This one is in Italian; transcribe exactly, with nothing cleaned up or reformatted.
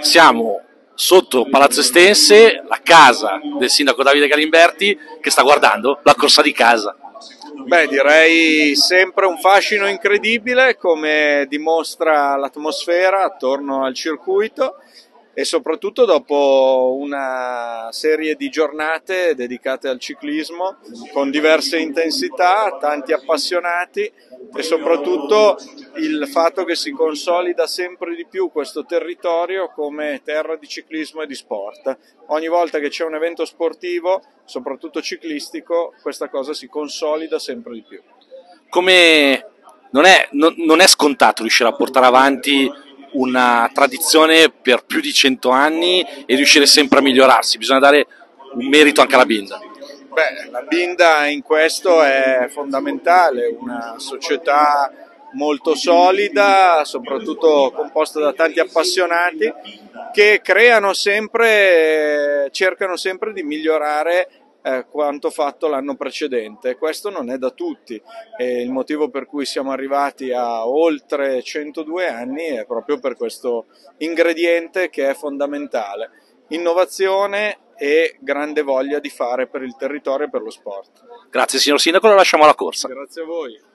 Siamo sotto Palazzo Estense, la casa del sindaco Davide Galimberti, che sta guardando la corsa di casa. Beh, direi sempre un fascino incredibile, come dimostra l'atmosfera attorno al circuito, e soprattutto dopo una serie di giornate dedicate al ciclismo con diverse intensità, tanti appassionati, e soprattutto il fatto che si consolida sempre di più questo territorio come terra di ciclismo e di sport. Ogni volta che c'è un evento sportivo, soprattutto ciclistico, questa cosa si consolida sempre di più. Come non è, non, non è scontato riuscire a portare avanti una tradizione per più di cento anni e riuscire sempre a migliorarsi, bisogna dare un merito anche alla Binda. Beh, la Binda in questo è fondamentale, una società molto solida, soprattutto composta da tanti appassionati che creano sempre, cercano sempre di migliorare eh, quanto fatto l'anno precedente. Questo non è da tutti, e il motivo per cui siamo arrivati a oltre centodue anni è proprio per questo ingrediente che è fondamentale: innovazione e grande voglia di fare per il territorio e per lo sport. Grazie signor Sindaco, lo lasciamo alla corsa. Grazie a voi.